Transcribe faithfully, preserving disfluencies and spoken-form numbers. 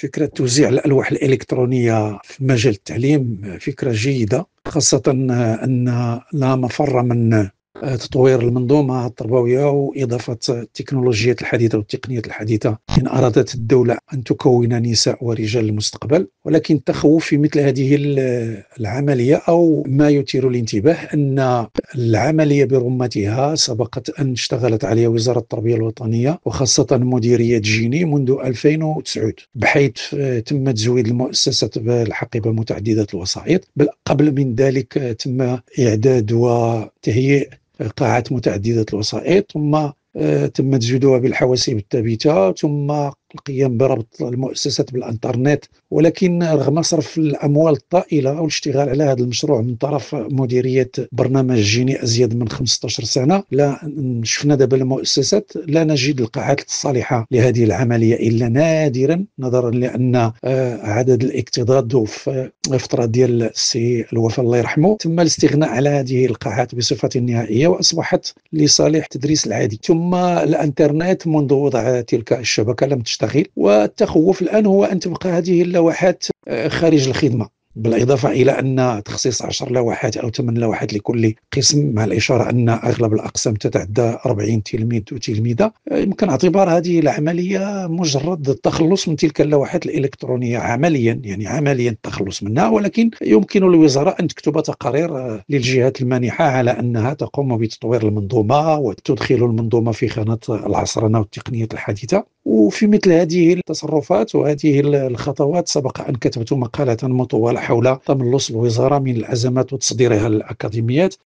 فكرة توزيع الألواح الإلكترونية في مجال التعليم فكرة جيدة، خاصة أن لا مفر من تطوير المنظومة التربوية وإضافة التكنولوجيات الحديثة والتقنيات الحديثة إن أرادت الدولة أن تكون نساء ورجال المستقبل. ولكن التخوف في مثل هذه العملية أو ما يثير الانتباه أن العملية برمتها سبقت أن اشتغلت عليها وزارة التربية الوطنية وخاصة مديرية جيني منذ ألفين وتسعة، بحيث تم تزويد المؤسسات بالحقيبة متعددة الوسائط، بل قبل من ذلك تم إعداد وتهيئ قاعات متعددة الوسائط، ثم تم تزويدها بالحواسيب الثابتة، ثم القيام بربط المؤسسات بالانترنت. ولكن رغم صرف الاموال الطائله والاشتغال على هذا المشروع من طرف مديريه برنامج جيني ازيد من خمسة عشر سنه، لا شفنا دابا المؤسسات لا نجد القاعات الصالحه لهذه العمليه الا نادرا، نظرا لان عدد الاكتظاظ في فتره ديال السي الوفاه الله يرحمه تم الاستغناء على هذه القاعات بصفه نهائيه واصبحت لصالح التدريس العادي. ثم الانترنت منذ وضع تلك الشبكه لم تشتغل، والتخوف الآن هو أن تبقى هذه اللوحات خارج الخدمة، بالإضافة إلى أن تخصيص عشر لوحات أو ثمان لوحات لكل قسم، مع الإشارة أن أغلب الأقسام تتعدى أربعين تلميذ وتلميذة. يمكن اعتبار هذه العملية مجرد التخلص من تلك اللوحات الإلكترونية عمليا، يعني عمليا التخلص منها، ولكن يمكن للوزارة أن تكتب تقارير للجهات المانحة على أنها تقوم بتطوير المنظومة وتدخل المنظومة في خانة العصرنة والتقنيات الحديثة. وفي مثل هذه التصرفات وهذه الخطوات سبق أن كتبت مقالة مطولة حول تملص الوزارة من الأزمات وتصديرها للأكاديميات،